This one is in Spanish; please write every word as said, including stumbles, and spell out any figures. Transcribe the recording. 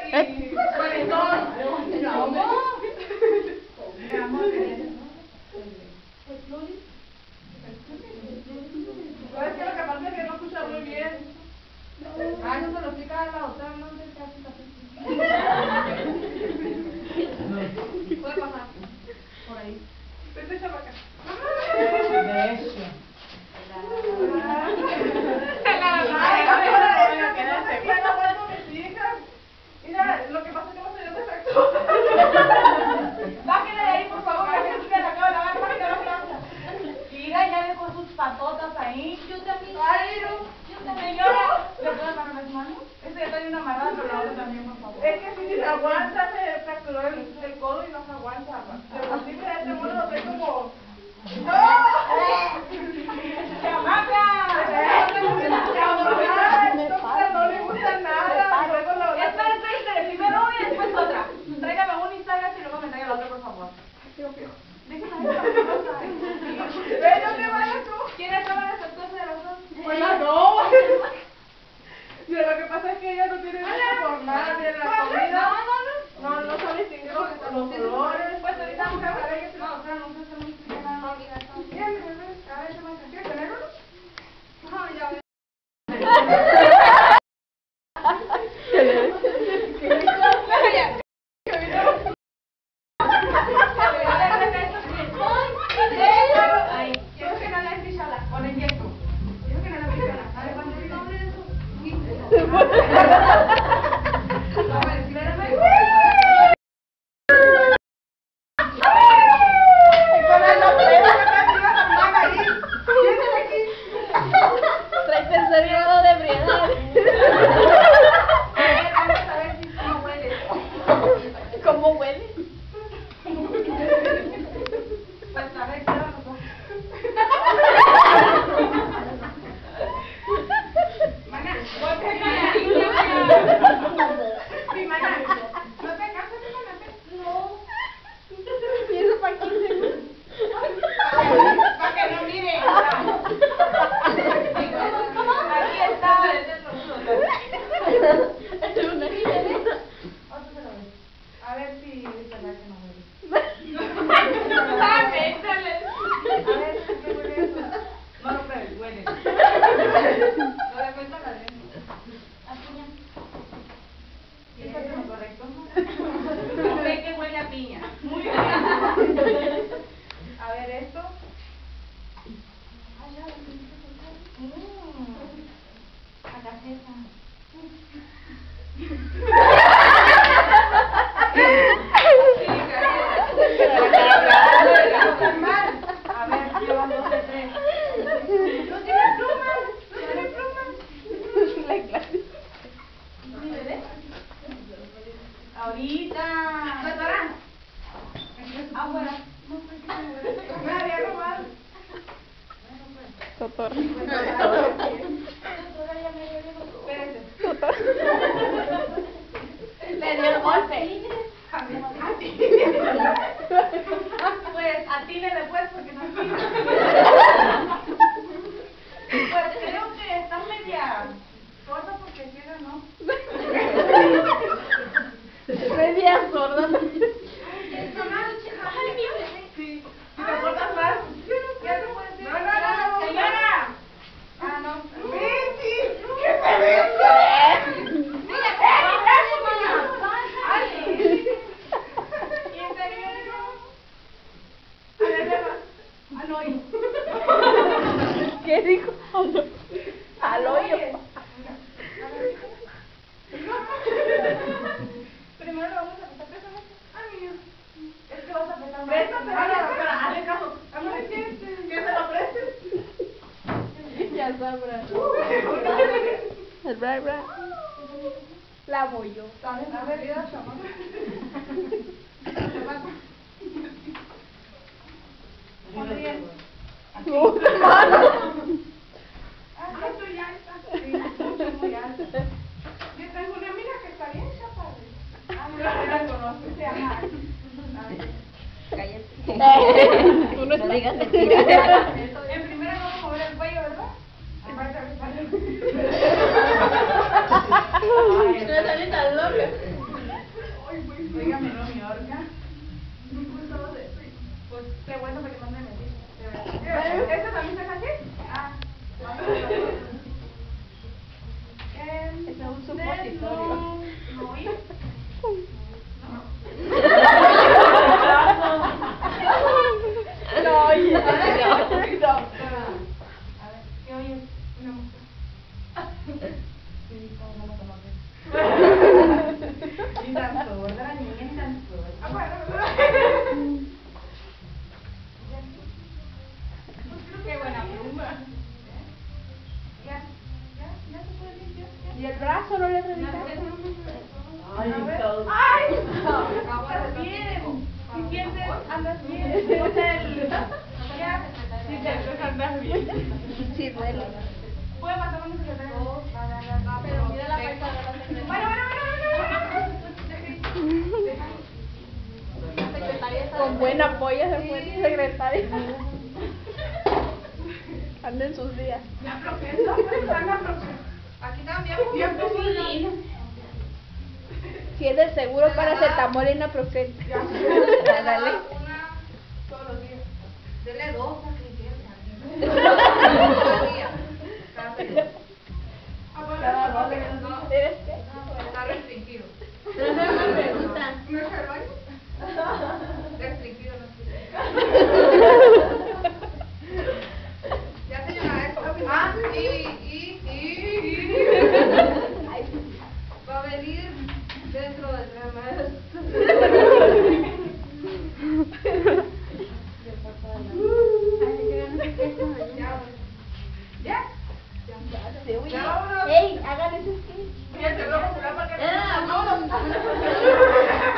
y reventón. ¿Cómo? ¿Sabes qué? Lo que pasa es que no escucha muy bien. Ah, no se lo explica a la otra, no sé qué hace. Puede pasar por ahí. Vete, chavaca. De eso. Mira, lo que pasa es que no se dio defecto. Bájale de ahí, por favor, que se le acaba de lavar, bájale la planta. Mira, ya ve con sus patotas ahí. Yo también. Ay, yo también. Señora, ¿le puedo agarrar las manos? Este ya trae una amarrada, pero la otra también, por favor. Es que si se aguanta, se fracturó el, el codo y no se aguanta. Pero si mira, este mono lo trae como... ¡No! ¡Chamaca! No le gusta nada. Espera, espera, primero una y después otra. Tráigame una y salgas y luego me traiga la otra, por favor. Déjame ver la cosa. Ven, ¿dónde vas tú? ¿Quién es la más respetuosa de las dos? Pues la no. Lo que pasa es que ella no tiene gusto por nada, ni en la comida. No, no, no sabe distinguir los colores. Pues ahorita vamos a hablar de ellos. No, pero nunca se me explica nada. Bien, a ver, ¿qué más? ¿Quieres tener uno? No, ya ves. Le dio el golpe. Pues atínele pues porque no tiene. Pues creo que está media sorda porque ciega, ¿no? Media sorda. Ay, mi bebé. Sí. Si te portas más, ya te puedes decir. No, no, no. Señora. Ah, no. Sí, sí. ¿Qué te ves? ¿Qué dijo? Al hoyo. Primero lo vamos a apretar. Présame. Ay, mío. Es que vas a apretar. Préstate. Espera, hazle caso. Que se lo prestes. Ya sabrá. El bra bra. La voy yo. A ver, mira, chamán. Ponte bien. ¡No, mano! Ah, esto ya está. Sí, mucho, muy alto. Yo tengo una amiga que está bien chapadre. Ah, mira, ya la conoces. Se llama. Cállate. Tú no, no digas mentiras. En primera vamos a mover el cuello, ¿verdad? Aparte de sale. No sale tan loca. Ni tan sorda, la niña ni tan sorda. Ah, bueno. Qué buena pluma. Ya, ya, ya se puede limpiar. ¿Y el brazo no le revisaste? Ay, todo. ¡Ay! Estás bien. Si sientes, andas bien. Ponte el... Ya. Si sientes, andas bien. Sí, duele. ¿Puede pasar con mi secretaria? Pero mira la falta de la secretaria. Bueno, bueno, bueno, bueno. Con buen apoyo se fue el secretario. Anda en sus días. Me aproximo, pues, me aproximo. Aquí también, bien posible. Si es del seguro paracetamol y naproxen. Dale. Una todos los días. Dele dos a Cristian. Cada día. Cada día. Cada dos. ¿Eres qué? Está restringido. Pero no me pregunta. ¿No es el baño? Restringido, no sé. Ya señora, eso. Ah, y, y, y, y. Va a venir dentro del drama. ¿Ya? ¿Ya? Vámonos. ¡Ey! Hagan ese skin. Fíjate, vamos a jugar para que... Ah, ¡Vámonos!